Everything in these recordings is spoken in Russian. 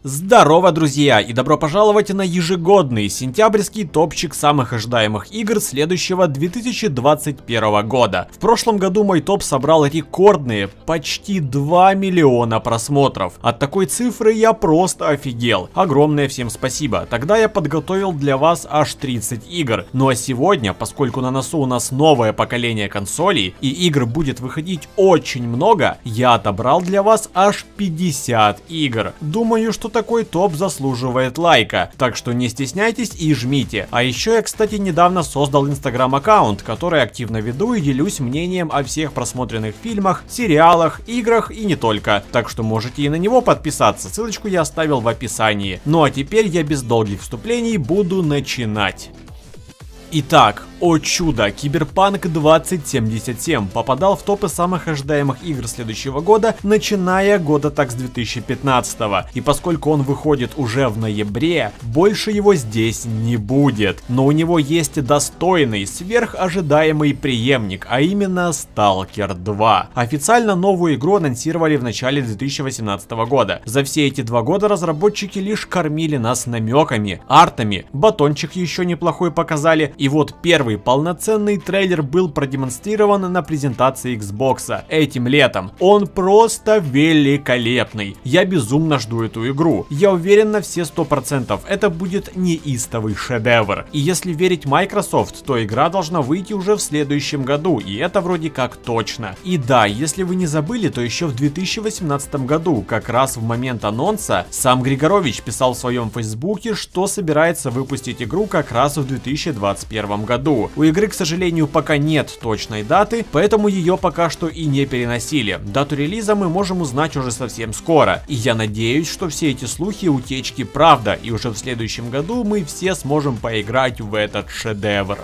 Здорово, друзья, и добро пожаловать на ежегодный сентябрьский топчик самых ожидаемых игр следующего 2021 года. В прошлом году мой топ собрал рекордные почти 2 миллиона просмотров. От такой цифры я просто офигел. Огромное всем спасибо. Тогда я подготовил для вас аж 30 игр. Ну а сегодня, поскольку на носу у нас новое поколение консолей и игр будет выходить очень много, я отобрал для вас аж 50 игр. Думаю, что такой топ заслуживает лайка, так что не стесняйтесь и жмите. А еще я, кстати, недавно создал инстаграм-аккаунт, который активно веду и делюсь мнением о всех просмотренных фильмах, сериалах, играх и не только. Так что можете и на него подписаться, ссылочку я оставил в описании. Ну а теперь я без долгих вступлений буду начинать. Итак, о чудо, Киберпанк 2077 попадал в топы самых ожидаемых игр следующего года, начиная года так с 2015. И поскольку он выходит уже в ноябре, больше его здесь не будет. Но у него есть достойный, сверхожидаемый преемник, а именно Stalker 2. Официально новую игру анонсировали в начале 2018 года. За все эти 2 года разработчики лишь кормили нас намеками, артами, батончик еще неплохой показали. И вот первый полноценный трейлер был продемонстрирован на презентации Xbox этим летом. Он просто великолепный. Я безумно жду эту игру. Я уверен на все 100%, это будет неистовый шедевр. И если верить Microsoft, то игра должна выйти уже в следующем году, и это вроде как точно. И да, если вы не забыли, то еще в 2018 году, как раз в момент анонса, сам Григорович писал в своем фейсбуке, что собирается выпустить игру как раз в 2021 году. У игры, к сожалению, пока нет точной даты, поэтому ее пока что и не переносили. Дату релиза мы можем узнать уже совсем скоро. И я надеюсь, что все эти слухи и утечки правда, и уже в следующем году мы все сможем поиграть в этот шедевр.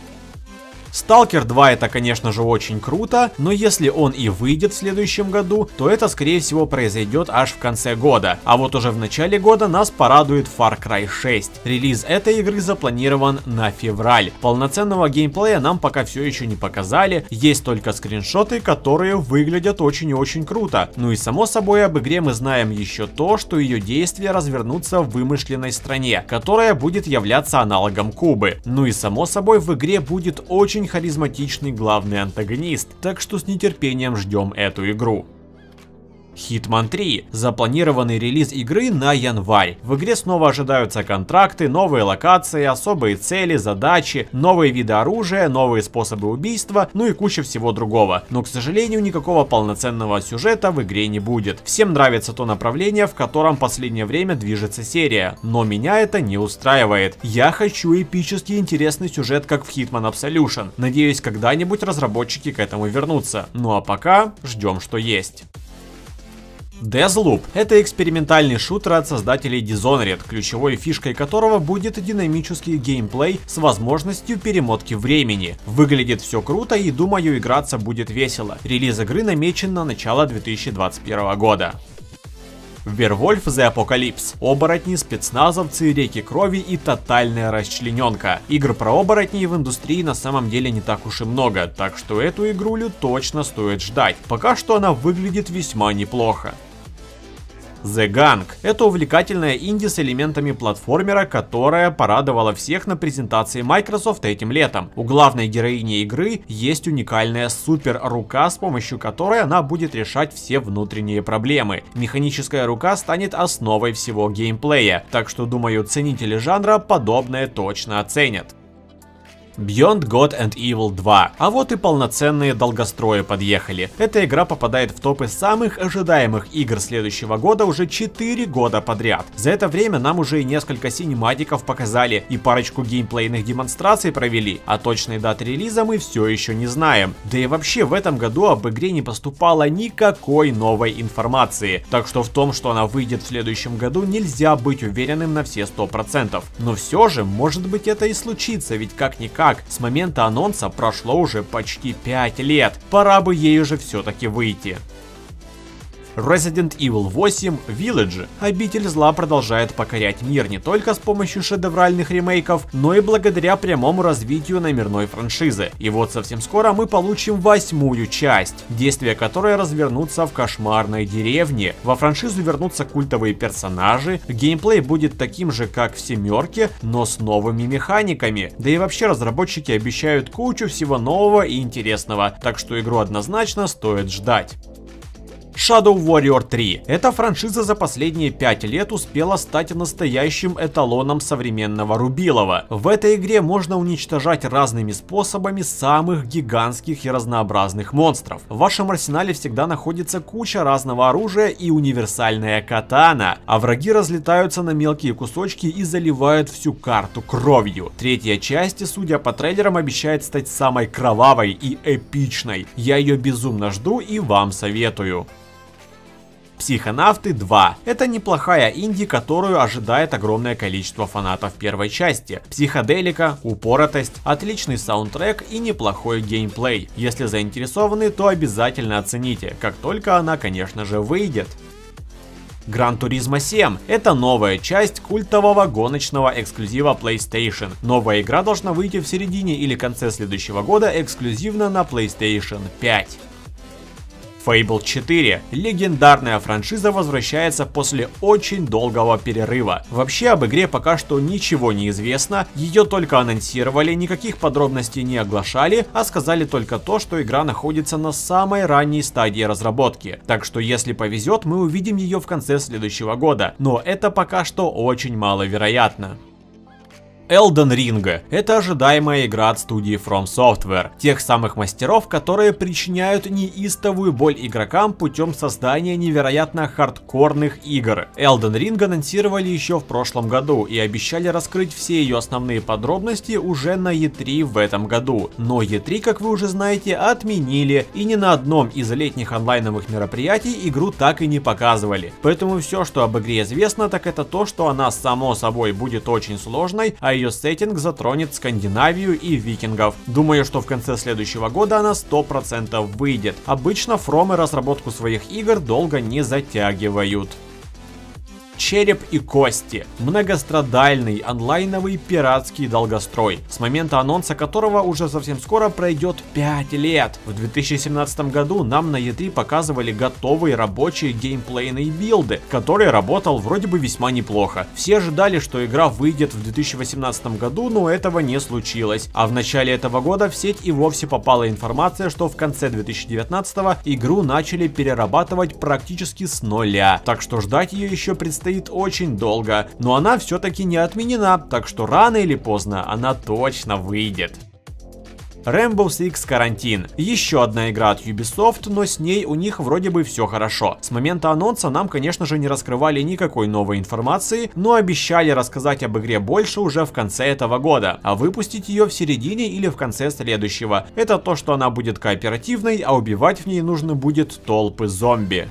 Stalker 2 это, конечно же, очень круто, но если он и выйдет в следующем году, то это, скорее всего, произойдет аж в конце года. А вот уже в начале года нас порадует Far Cry 6. Релиз этой игры запланирован на февраль. Полноценного геймплея нам пока все еще не показали, есть только скриншоты, которые выглядят очень и очень круто. Ну и само собой об игре мы знаем еще то, что ее действия развернутся в вымышленной стране, которая будет являться аналогом Кубы. Ну и само собой в игре будет очень харизматичный главный антагонист, так что с нетерпением ждем эту игру. Hitman 3. Запланированный релиз игры на январь. В игре снова ожидаются контракты, новые локации, особые цели, задачи, новые виды оружия, новые способы убийства, ну и куча всего другого. Но, к сожалению, никакого полноценного сюжета в игре не будет. Всем нравится то направление, в котором в последнее время движется серия, но меня это не устраивает. Я хочу эпический интересный сюжет, как в Hitman Absolution. Надеюсь, когда-нибудь разработчики к этому вернутся. Ну а пока ждем, что есть. Deathloop — это экспериментальный шутер от создателей Dishonored, ключевой фишкой которого будет динамический геймплей с возможностью перемотки времени. Выглядит все круто и, думаю, играться будет весело. Релиз игры намечен на начало 2021 года. Werewolf The Apocalypse. Оборотни, спецназовцы, реки крови и тотальная расчлененка. Игр про оборотней в индустрии на самом деле не так уж и много, так что эту игрулю точно стоит ждать. Пока что она выглядит весьма неплохо. The Gang — это увлекательная инди с элементами платформера, которая порадовала всех на презентации Microsoft этим летом. У главной героини игры есть уникальная супер-рука, с помощью которой она будет решать все внутренние проблемы. Механическая рука станет основой всего геймплея, так что, думаю, ценители жанра подобное точно оценят. Beyond Good and Evil 2. А вот и полноценные долгострои подъехали. Эта игра попадает в топы самых ожидаемых игр следующего года уже 4 года подряд. За это время нам уже и несколько синематиков показали, и парочку геймплейных демонстраций провели, а точной даты релиза мы все еще не знаем. Да и вообще в этом году об игре не поступало никакой новой информации, так что в том, что она выйдет в следующем году, нельзя быть уверенным на все 100%. Но все же, может быть, это и случится, ведь как-никак, с момента анонса прошло уже почти 5 лет. Пора бы ей уже все-таки выйти. Resident Evil 8 Village. Обитель зла продолжает покорять мир не только с помощью шедевральных ремейков, но и благодаря прямому развитию номерной франшизы. И вот совсем скоро мы получим 8-ю часть, действия которой развернутся в кошмарной деревне. Во франшизу вернутся культовые персонажи, геймплей будет таким же, как в 7-ке, но с новыми механиками. Да и вообще разработчики обещают кучу всего нового и интересного, так что игру однозначно стоит ждать. Shadow Warrior 3. Эта франшиза за последние 5 лет успела стать настоящим эталоном современного рубилова. В этой игре можно уничтожать разными способами самых гигантских и разнообразных монстров. В вашем арсенале всегда находится куча разного оружия и универсальная катана, а враги разлетаются на мелкие кусочки и заливают всю карту кровью. Третья часть, судя по трейлерам, обещает стать самой кровавой и эпичной. Я ее безумно жду и вам советую. Психонавты 2. Это неплохая инди, которую ожидает огромное количество фанатов первой части. Психоделика, упоротость, отличный саундтрек и неплохой геймплей. Если заинтересованы, то обязательно оцените, как только она, конечно же, выйдет. Gran Turismo 7 – это новая часть культового гоночного эксклюзива PlayStation. Новая игра должна выйти в середине или конце следующего года эксклюзивно на PlayStation 5. Fable 4. Легендарная франшиза возвращается после очень долгого перерыва. Вообще об игре пока что ничего не известно, ее только анонсировали, никаких подробностей не оглашали, а сказали только то, что игра находится на самой ранней стадии разработки. Так что если повезет, мы увидим ее в конце следующего года, но это пока что очень маловероятно. Elden Ring – это ожидаемая игра от студии From Software, тех самых мастеров, которые причиняют неистовую боль игрокам путем создания невероятно хардкорных игр. Elden Ring анонсировали еще в прошлом году и обещали раскрыть все ее основные подробности уже на E3 в этом году. Но E3, как вы уже знаете, отменили, и ни на одном из летних онлайновых мероприятий игру так и не показывали. Поэтому все, что об игре известно, так это то, что она само собой будет очень сложной, а ее сеттинг затронет Скандинавию и викингов. Думаю, что в конце следующего года она 100% выйдет. Обычно фромы разработку своих игр долго не затягивают. Череп и кости. Многострадальный онлайновый пиратский долгострой, с момента анонса которого уже совсем скоро пройдет 5 лет. В 2017 году нам на E3 показывали готовые рабочие геймплейные билды, который работал вроде бы весьма неплохо. Все ожидали, что игра выйдет в 2018 году, но этого не случилось. А в начале этого года в сеть и вовсе попала информация, что в конце 2019 игру начали перерабатывать практически с нуля. Так что ждать ее еще предстоит очень долго, но она все-таки не отменена, так что рано или поздно она точно выйдет. Rainbow Six Quarantine. Еще одна игра от Ubisoft, но с ней у них вроде бы все хорошо. С момента анонса нам, конечно же, не раскрывали никакой новой информации, но обещали рассказать об игре больше уже в конце этого года, а выпустить ее в середине или в конце следующего. Это то, что она будет кооперативной, а убивать в ней нужно будет толпы зомби.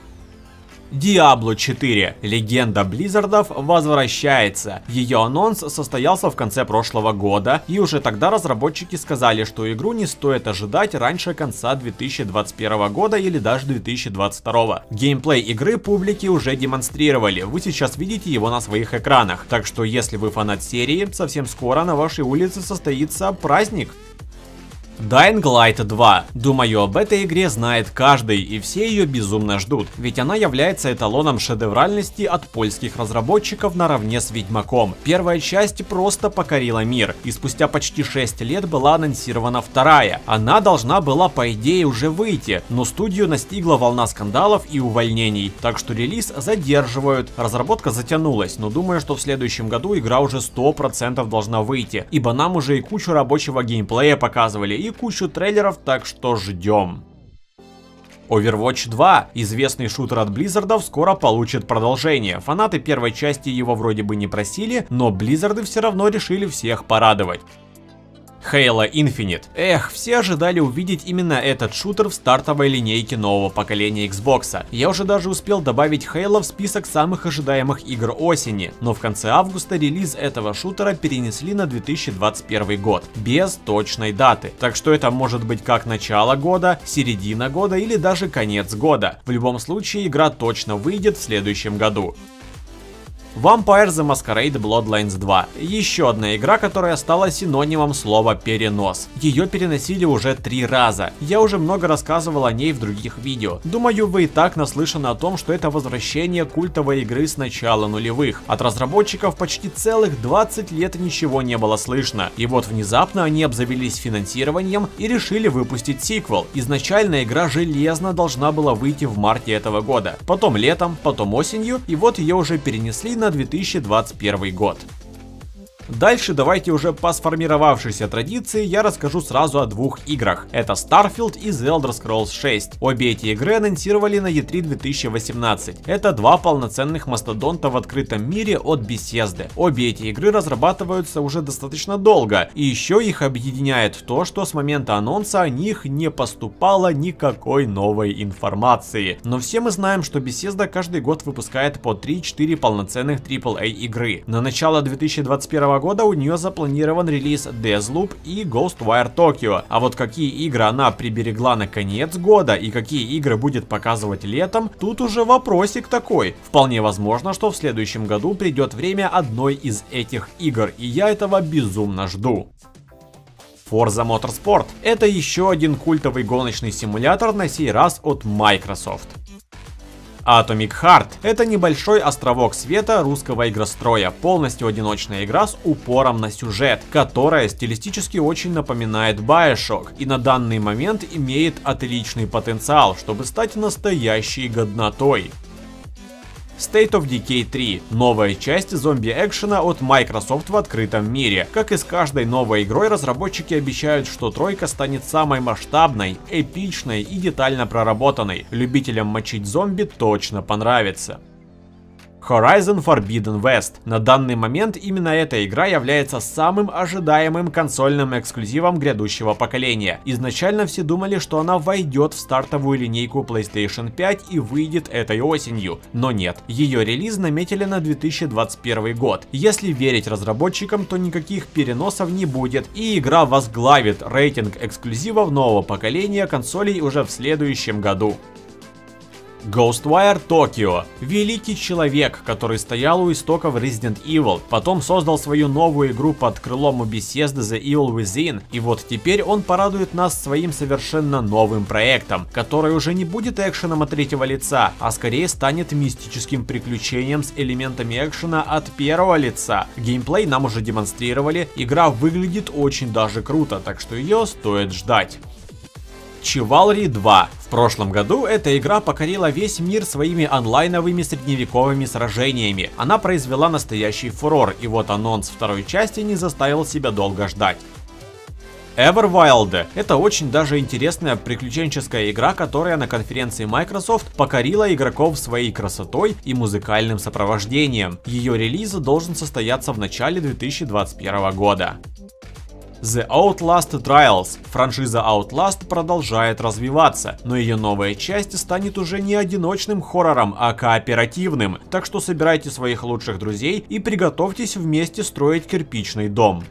Diablo 4. Легенда Близзардов возвращается. Ее анонс состоялся в конце прошлого года, и уже тогда разработчики сказали, что игру не стоит ожидать раньше конца 2021 года или даже 2022. Геймплей игры публике уже демонстрировали, вы сейчас видите его на своих экранах, так что если вы фанат серии, совсем скоро на вашей улице состоится праздник. Dying Light 2. Думаю, об этой игре знает каждый, и все ее безумно ждут, ведь она является эталоном шедевральности от польских разработчиков наравне с Ведьмаком. Первая часть просто покорила мир, и спустя почти 6 лет была анонсирована вторая. Она должна была по идее уже выйти, но студию настигла волна скандалов и увольнений, так что релиз задерживают. Разработка затянулась, но думаю, что в следующем году игра уже 100% должна выйти, ибо нам уже и кучу рабочего геймплея показывали, и кучу трейлеров, так что ждем. Overwatch 2, известный шутер от Близзардов, скоро получит продолжение. Фанаты первой части его вроде бы не просили, но Близзарды все равно решили всех порадовать. Halo Infinite. Эх, все ожидали увидеть именно этот шутер в стартовой линейке нового поколения Xbox. Я уже даже успел добавить Halo в список самых ожидаемых игр осени, но в конце августа релиз этого шутера перенесли на 2021 год, без точной даты. Так что это может быть как начало года, середина года или даже конец года. В любом случае, игра точно выйдет в следующем году. Vampire the Masquerade Bloodlines 2. Еще одна игра, которая стала синонимом слова перенос. Ее переносили уже 3 раза. Я уже много рассказывал о ней в других видео. Думаю, вы и так наслышаны о том, что это возвращение культовой игры с начала нулевых. От разработчиков почти целых 20 лет ничего не было слышно. И вот внезапно они обзавелись финансированием и решили выпустить сиквел. Изначально игра железно должна была выйти в марте этого года. Потом летом, потом осенью, и вот ее уже перенесли на 2021 год. Дальше давайте уже по сформировавшейся традиции я расскажу сразу о 2 играх. Это Starfield и The Elder Scrolls 6. Обе эти игры анонсировали на E3 2018. Это 2 полноценных мастодонта в открытом мире от Bethesda. Обе эти игры разрабатываются уже достаточно долго, и еще их объединяет то, что с момента анонса о них не поступало никакой новой информации. Но все мы знаем, что Bethesda каждый год выпускает по 3-4 полноценных AAA игры. На начало 2021 года у нее запланирован релиз Deathloop и Ghostwire Tokyo. А вот какие игры она приберегла на конец года и какие игры будет показывать летом, тут уже вопросик такой. Вполне возможно, что в следующем году придет время одной из этих игр, и я этого безумно жду. Forza Motorsport. Это еще один культовый гоночный симулятор, на сей раз от Microsoft. Atomic Heart — это небольшой островок света русского игростроя, полностью одиночная игра с упором на сюжет, которая стилистически очень напоминает BioShock и на данный момент имеет отличный потенциал, чтобы стать настоящей годнотой. State of Decay 3 – новая часть зомби-экшена от Microsoft в открытом мире. Как и с каждой новой игрой, разработчики обещают, что тройка станет самой масштабной, эпичной и детально проработанной. Любителям мочить зомби точно понравится. Horizon Forbidden West. На данный момент именно эта игра является самым ожидаемым консольным эксклюзивом грядущего поколения. Изначально все думали, что она войдет в стартовую линейку PlayStation 5 и выйдет этой осенью. Но нет, ее релиз наметили на 2021 год. Если верить разработчикам, то никаких переносов не будет, и игра возглавит рейтинг эксклюзивов нового поколения консолей уже в следующем году. Ghostwire Tokyo. Великий человек, который стоял у истоков Resident Evil, потом создал свою новую игру под крылом у Bethesda The Evil Within, и вот теперь он порадует нас своим совершенно новым проектом, который уже не будет экшеном от третьего лица, а скорее станет мистическим приключением с элементами экшена от первого лица. Геймплей нам уже демонстрировали, игра выглядит очень даже круто, так что ее стоит ждать. Chivalry 2. В прошлом году эта игра покорила весь мир своими онлайновыми средневековыми сражениями. Она произвела настоящий фурор, и вот анонс второй части не заставил себя долго ждать. Everwild. Это очень даже интересная приключенческая игра, которая на конференции Microsoft покорила игроков своей красотой и музыкальным сопровождением. Ее релиз должен состояться в начале 2021 года. The Outlast Trials. Франшиза Outlast продолжает развиваться, но ее новая часть станет уже не одиночным хоррором, а кооперативным, так что собирайте своих лучших друзей и приготовьтесь вместе строить кирпичный дом.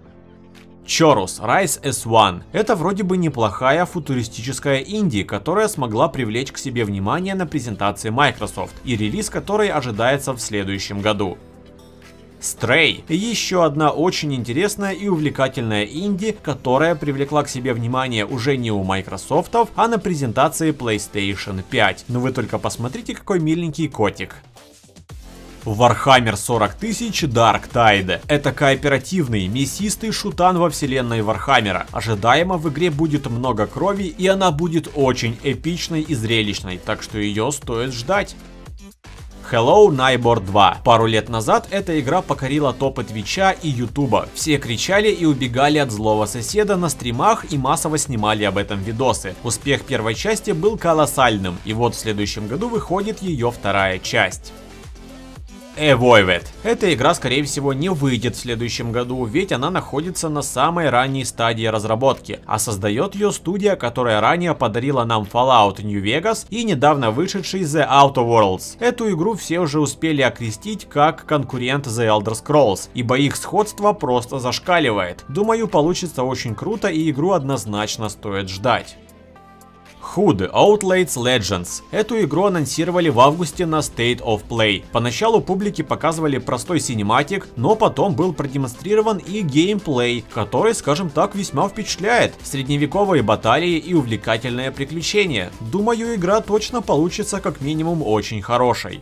Chorus Rise as One. Это вроде бы неплохая футуристическая инди, которая смогла привлечь к себе внимание на презентации Microsoft, и релиз которой ожидается в следующем году. Stray. Еще одна очень интересная и увлекательная инди, которая привлекла к себе внимание уже не у Microsoft, а на презентации PlayStation 5. Но вы только посмотрите, какой миленький котик. Warhammer 40 000 Dark Tide. Это кооперативный, мясистый шутан во вселенной Warhammer. Ожидаемо в игре будет много крови, и она будет очень эпичной и зрелищной, так что ее стоит ждать. Hello Neighbor 2. Пару лет назад эта игра покорила топы Твича и Ютуба. Все кричали и убегали от злого соседа на стримах и массово снимали об этом видосы. Успех первой части был колоссальным, и вот в следующем году выходит ее вторая часть. Evolved. Эта игра, скорее всего, не выйдет в следующем году, ведь она находится на самой ранней стадии разработки, а создает ее студия, которая ранее подарила нам Fallout New Vegas и недавно вышедший The Outer Worlds. Эту игру все уже успели окрестить как конкурент The Elder Scrolls, ибо их сходство просто зашкаливает. Думаю, получится очень круто, и игру однозначно стоит ждать. Hood Outlaws Legends. Эту игру анонсировали в августе на State of Play. Поначалу публике показывали простой синематик, но потом был продемонстрирован и геймплей, который, скажем так, весьма впечатляет. Средневековые баталии и увлекательное приключение. Думаю, игра точно получится как минимум очень хорошей.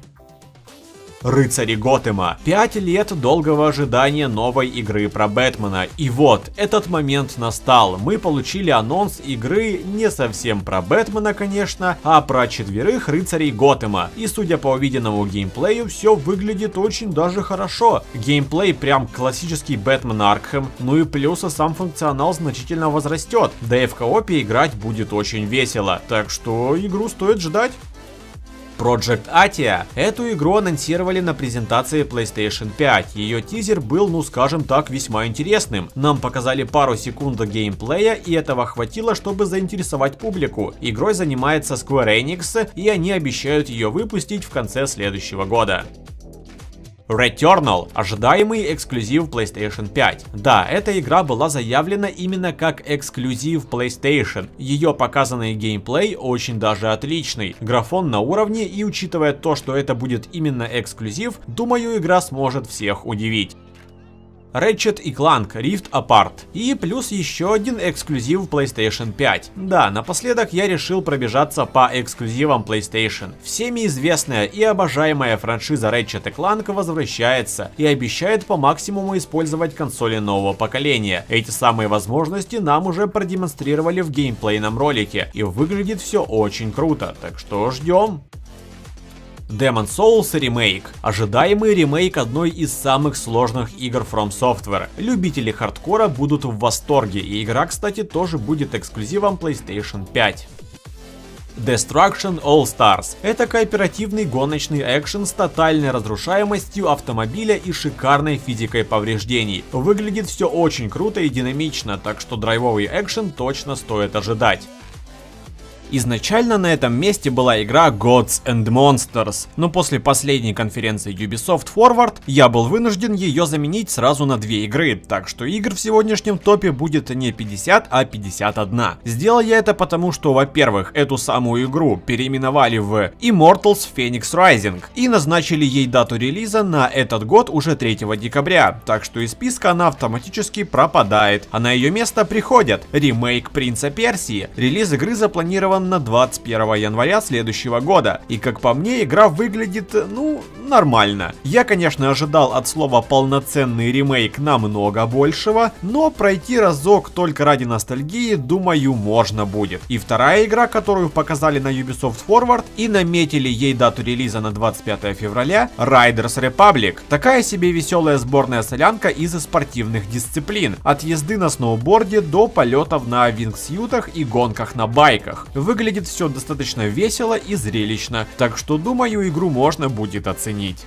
Рыцари Готэма. 5 лет долгого ожидания новой игры про Бэтмена. И вот, этот момент настал. Мы получили анонс игры не совсем про Бэтмена, конечно, а про 4 рыцарей Готэма. И судя по увиденному геймплею, все выглядит очень даже хорошо. Геймплей прям классический Бэтмен Аркхэм, ну и плюс сам функционал значительно возрастет. Да и в коопе играть будет очень весело. Так что игру стоит ждать. Project Atia. Эту игру анонсировали на презентации PlayStation 5. Ее тизер был, ну скажем так, весьма интересным. Нам показали пару секунд геймплея, и этого хватило, чтобы заинтересовать публику. Игрой занимается Square Enix, и они обещают ее выпустить в конце следующего года. Returnal – ожидаемый эксклюзив PlayStation 5. Да, эта игра была заявлена именно как эксклюзив PlayStation. Ее показанный геймплей очень даже отличный. Графон на уровне, и учитывая то, что это будет именно эксклюзив, думаю, игра сможет всех удивить. Ratchet & Clank Rift Apart. И плюс еще один эксклюзив PlayStation 5. Да, напоследок я решил пробежаться по эксклюзивам PlayStation. Всеми известная и обожаемая франшиза Ratchet & Clank возвращается и обещает по максимуму использовать консоли нового поколения. Эти самые возможности нам уже продемонстрировали в геймплейном ролике, и выглядит все очень круто, так что ждем. Demon's Souls Remake. Ожидаемый ремейк одной из самых сложных игр From Software. Любители хардкора будут в восторге, и игра, кстати, тоже будет эксклюзивом PlayStation 5. Destruction All Stars. Это кооперативный гоночный экшен с тотальной разрушаемостью автомобиля и шикарной физикой повреждений. Выглядит все очень круто и динамично, так что драйвовый экшен точно стоит ожидать. Изначально на этом месте была игра Gods and Monsters, но после последней конференции Ubisoft Forward я был вынужден ее заменить сразу на 2 игры, так что игр в сегодняшнем топе будет не 50, а 51. Сделал я это потому, что, во-первых, эту самую игру переименовали в Immortals Phoenix Rising и назначили ей дату релиза на этот год уже 3 декабря, так что из списка она автоматически пропадает, а на ее место приходят ремейк Принца Персии. Релиз игры запланирован на 21 января следующего года, и как по мне, игра выглядит, ну, нормально. Я, конечно, ожидал от слова полноценный ремейк намного большего, но пройти разок только ради ностальгии, думаю, можно будет. И вторая игра, которую показали на Ubisoft Forward и наметили ей дату релиза на 25 февраля, Riders Republic. Такая себе веселая сборная солянка из спортивных дисциплин, от езды на сноуборде до полетов на вингсьютах и гонках на байках. Выглядит все достаточно весело и зрелищно, так что думаю, игру можно будет оценить.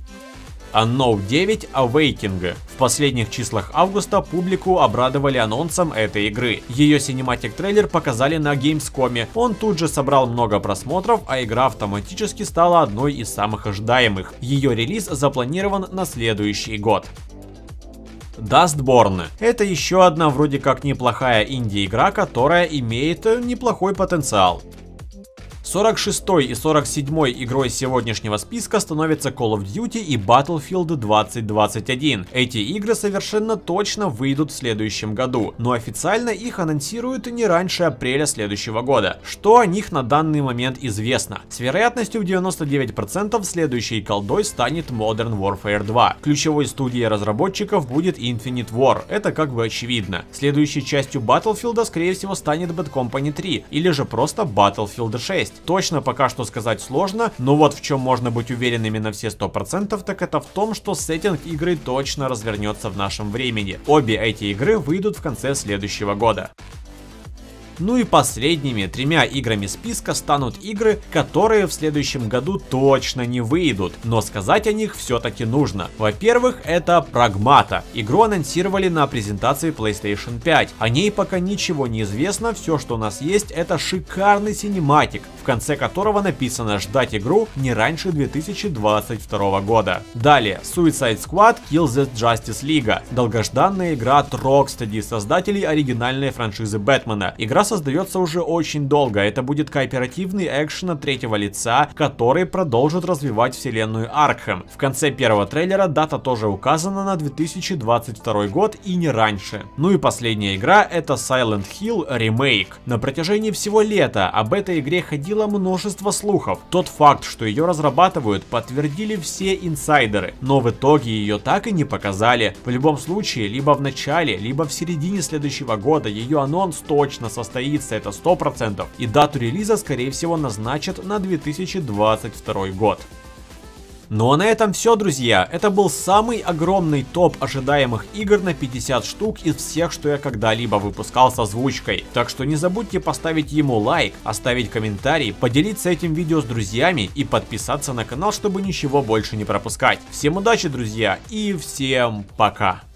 Unknown 9 Awakening. В последних числах августа публику обрадовали анонсом этой игры. Ее синематик-трейлер показали на Gamescom. Он тут же собрал много просмотров, а игра автоматически стала одной из самых ожидаемых. Ее релиз запланирован на следующий год. Dustborn. Это еще одна вроде как неплохая инди-игра, которая имеет неплохой потенциал. 46-й и 47-й игрой сегодняшнего списка становятся Call of Duty и Battlefield 2021. Эти игры совершенно точно выйдут в следующем году, но официально их анонсируют не раньше апреля следующего года. Что о них на данный момент известно? С вероятностью в 99% следующей колдой станет Modern Warfare 2. Ключевой студией разработчиков будет Infinite War, это как бы очевидно. Следующей частью Battlefield, скорее всего, станет Bad Company 3, или же просто Battlefield 6. Точно пока что сказать сложно, но вот в чем можно быть уверенными на все 100%, так это в том, что сеттинг игры точно развернется в нашем времени. Обе эти игры выйдут в конце следующего года. Ну и последними 3 играми списка станут игры, которые в следующем году точно не выйдут, но сказать о них все-таки нужно. Во-первых, это Pragmata. Игру анонсировали на презентации PlayStation 5. О ней пока ничего не известно, все, что у нас есть, это шикарный синематик, в конце которого написано ждать игру не раньше 2022 года. Далее, Suicide Squad Kill the Justice League. Долгожданная игра от Rocksteady, создателей оригинальной франшизы Бэтмена. Игра создается уже очень долго. Это будет кооперативный экшен от третьего лица, который продолжит развивать вселенную Аркхэм. В конце первого трейлера дата тоже указана на 2022 год и не раньше. Ну и последняя игра — это Silent Hill Remake. На протяжении всего лета об этой игре ходило множество слухов. Тот факт, что ее разрабатывают, подтвердили все инсайдеры, но в итоге ее так и не показали. В любом случае, либо в начале, либо в середине следующего года ее анонс точно состоится, это 100%, и дату релиза скорее всего назначат на 2022 год. Ну а на этом все, друзья. Это был самый огромный топ ожидаемых игр на 50 штук из всех, что я когда-либо выпускал с озвучкой. Так что не забудьте поставить ему лайк, оставить комментарий, поделиться этим видео с друзьями и подписаться на канал, чтобы ничего больше не пропускать. Всем удачи, друзья, и всем пока!